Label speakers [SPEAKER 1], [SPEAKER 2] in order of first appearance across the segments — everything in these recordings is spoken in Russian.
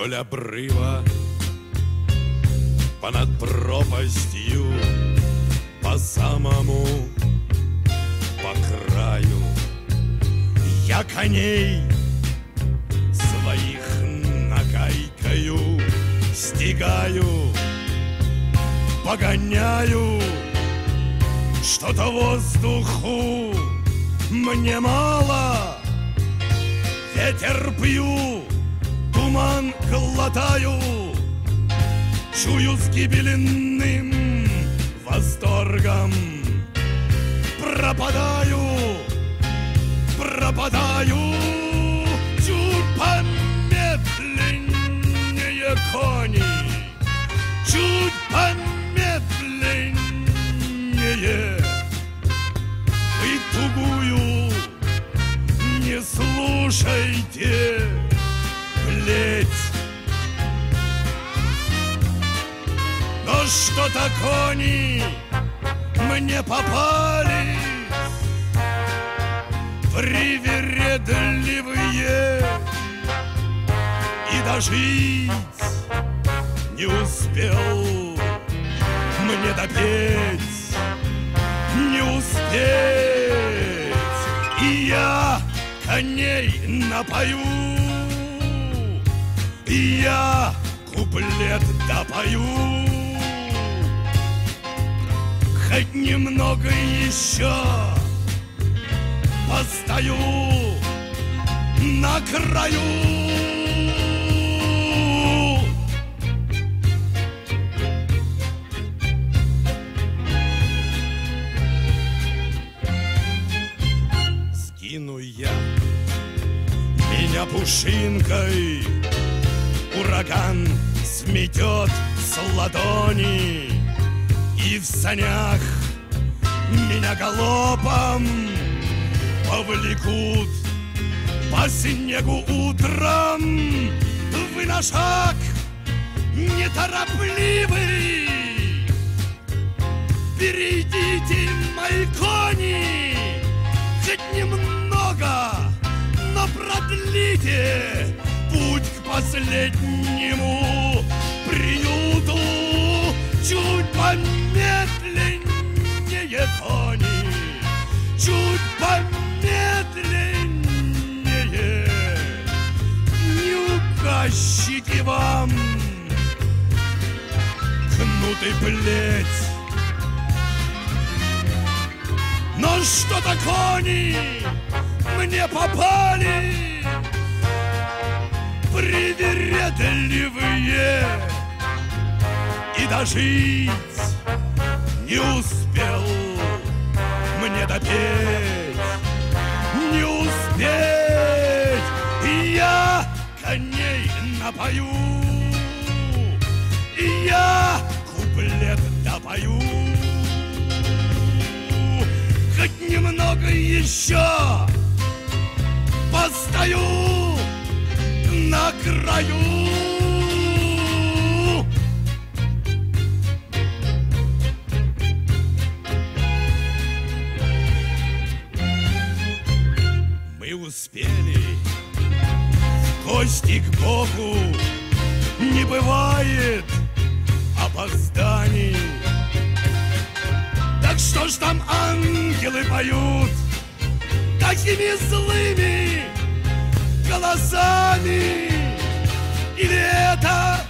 [SPEAKER 1] Вдоль обрыва, понад пропастью, по самому, по краю, я коней своих нагайкою стигаю, погоняю. Что-то воздуху мне мало, ветер пью, туман глотаю, чую с гибельным восторгом. Пропадаю, пропадаю, чуть помедленнее кони, чуть помедленнее. Вы тугую не слушайте, плеть. Но что-то кони мне попались привередливые, и дожить не успел мне допеть, не успеть. И я коней напою, и я куплет допою. Хоть немного еще постою на краю. Скину я меня пушинкой, ураган сметет с ладони, и в санях меня галопом повлекут по снегу утром. Вы на шаг неторопливый, перейдите, мои кони, хоть немного, но продлите путь к последнему приюту. Чуть помедленнее, кони, чуть помедленнее. Не угощите вам кнут и плеть. Но что-то кони мне попали привередливые, и дожить не успел мне допеть, не успеть. И я коней напою, и я куплет допою. Хоть немного еще постою на краю. Успели в гости к Богу, не бывает опозданий. Так что ж там ангелы поют такими злыми голосами? Или это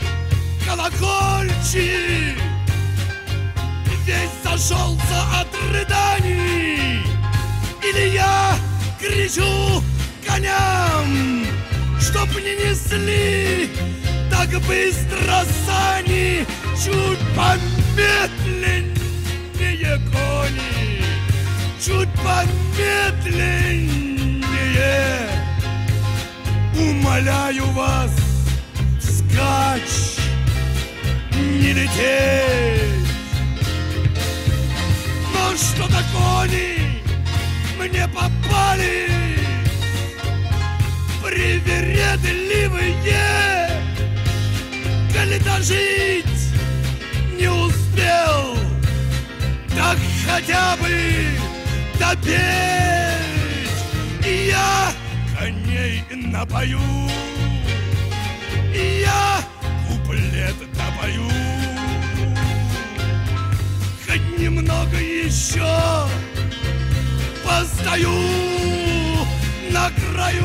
[SPEAKER 1] колокольчик весь зашелся от рыданий? Или я кричу коням, чтоб не несли так быстро сани? Чуть помедленнее, кони, чуть помедленнее. Умоляю вас, вскачь, не лететь. Но что-то кони мне попали привередливые, коли дожить не успел, так хотя бы допеть. И я коней напою, и я куплет допою. Хоть немного еще постою на краю.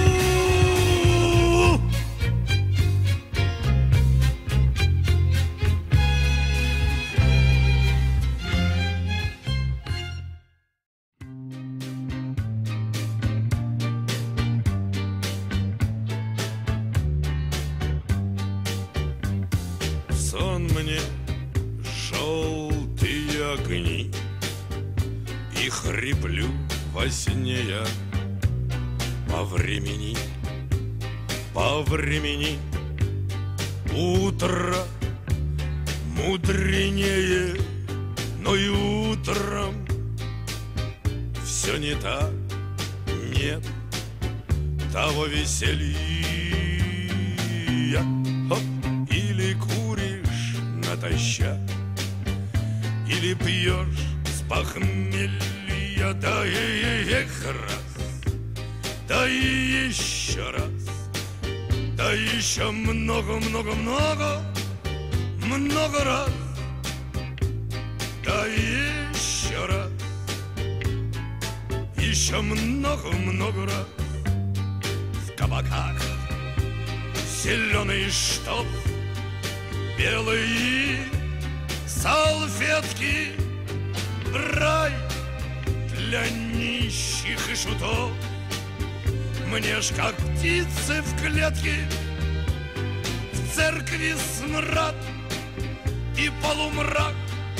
[SPEAKER 2] Сон мне желтые огни, и хриплю во сне я по времени, по времени. Утро мудренее, но и утром все не так, нет того веселья. Хоп. Или куришь натощак, или пьешь с похмелья, да и раз, да и еще раз, да еще много-много-много, много раз, да еще раз, еще много-много раз. В кабаках зеленый штоп, белые салфетки, рай для нищих и шутов. Мне ж как птицы в клетке, в церкви смрад и полумрак.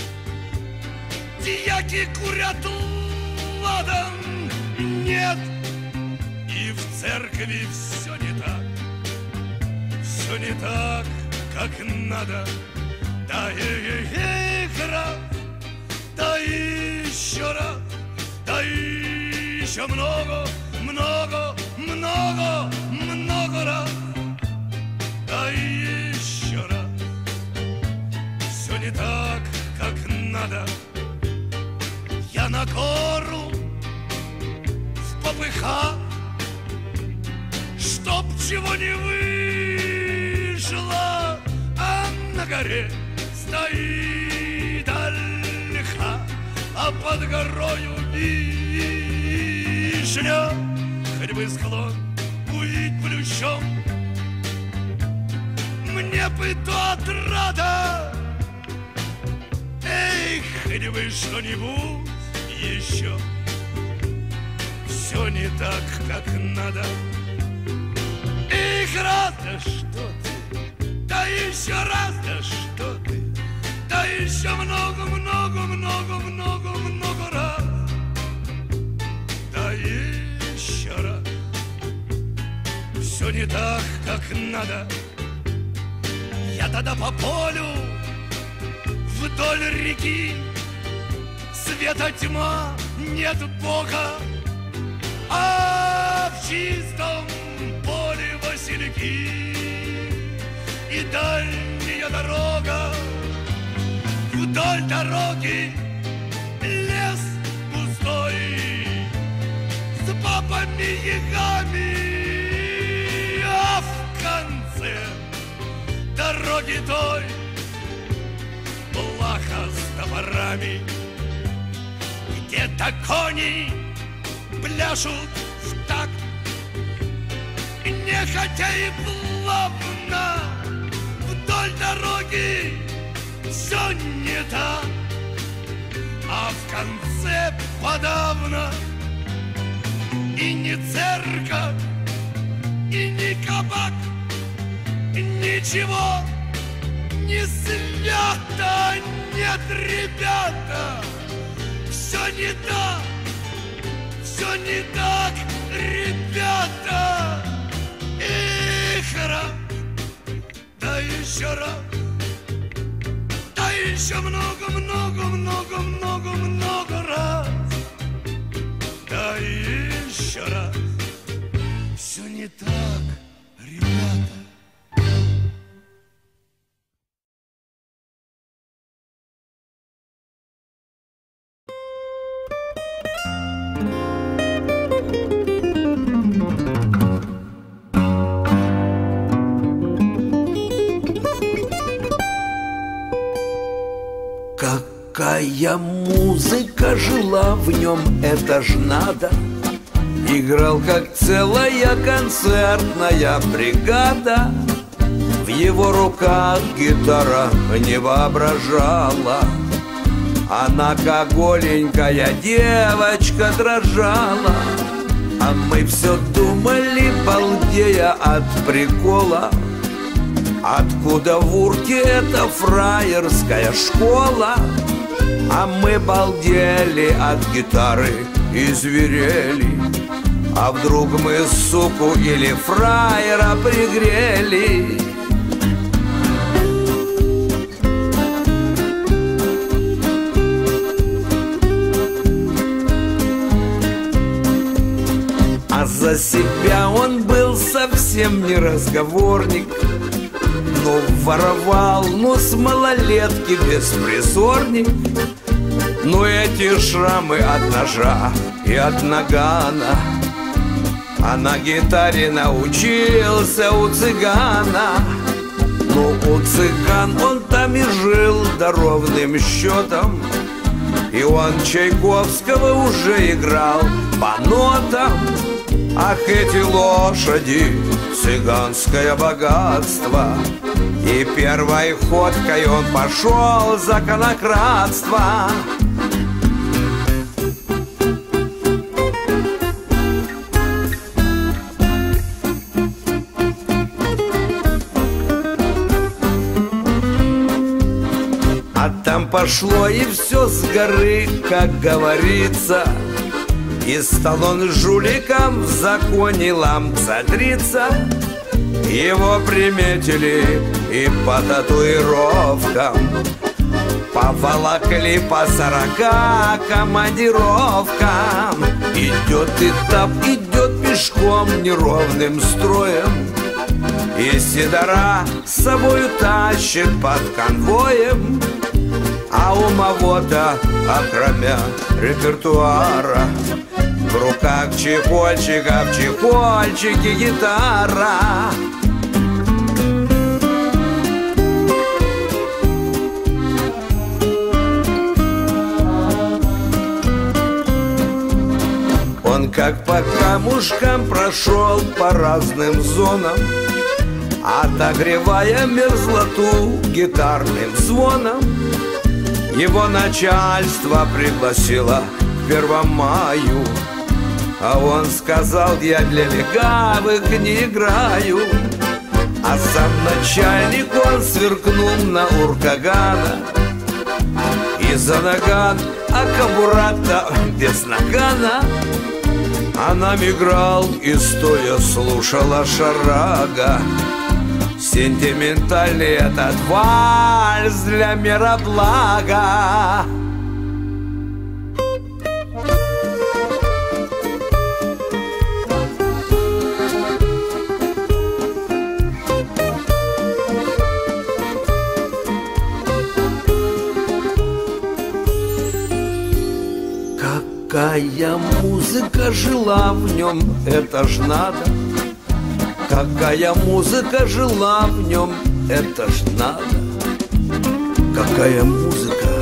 [SPEAKER 2] Дьяки курят ладан, нет, и в церкви все не так, все не так, как надо. Да и раз, да еще раз, да еще много, много, много, много раз, да еще раз. Все не так, как надо. Я на гору в попыхах, чтоб чего не вышло, а на горе стоит ольха, а под горою вишня. Хоть бы склон увидеть плющом, мне бы то отрада. Эй, хоть бы что-нибудь еще. Все не так, как надо. Эх, раз, да что ты, да еще раз, да что ты, да еще много, много, много, много, много раз, да еще раз. Все не так, как надо. Я тогда по полю вдоль реки, света тьма, нет Бога, а в чистом поле васильки и дальняя дорога. Вдоль дороги лес густой с бабами-ягами, а в конце дороги той плаха с топорами. Где-то кони пляшут в такт, нехотя и плавно. Вдоль дороги все не так, а в конце подавно и не церковь, и не кабак, ничего не свято. Нет, ребята, все не так, все не так, ребята. Эх, раз, да еще раз, да еще много, много, много, много, много раз, да еще раз. Все не так, ребята.
[SPEAKER 3] Какая музыка жила в нем, это ж надо. Играл, как целая концертная бригада. В его руках гитара не воображала. Она, как голенькая девочка, дрожала. А мы все думали, балдея от прикола, откуда в Урке эта фраерская школа. А мы балдели от гитары и зверели. А вдруг мы суку или фраера пригрели? А за себя он был совсем не разговорник. Ну, воровал, ну, с малолетки беспризорник. Ну, эти шрамы от ножа и от нагана. А на гитаре научился у цыгана. Ну, у цыган он там и жил да ровным счетом. И он Чайковского уже играл по нотам. Ах, эти лошади, цыганское богатство. И первой ходкой он пошел за конократство. А там пошло и все с горы, как говорится. И стал он жуликом, в законе ламцатрица. Его приметили и по татуировкам. Поволокли по 40 командировкам. Идет этап, идет пешком неровным строем. И седора с собою тащит под конвоем. А у Мавота, окромя репертуара, в руках чехольчика, в чехольчике гитара. Он как по камушкам прошел по разным зонам, отогревая мерзлоту гитарным звоном. Его начальство пригласило к 1 маю, а он сказал: я для легавых не играю. А сам начальник он сверкнул на Уркагана. И за наган, а кобура-то без нагана. А нам играл и стоя слушала шарага. Сентиментальный этот вальс для мироблага. Какая музыка жила в нем, это ж надо. Какая музыка жила в нем, это ж надо. Какая музыка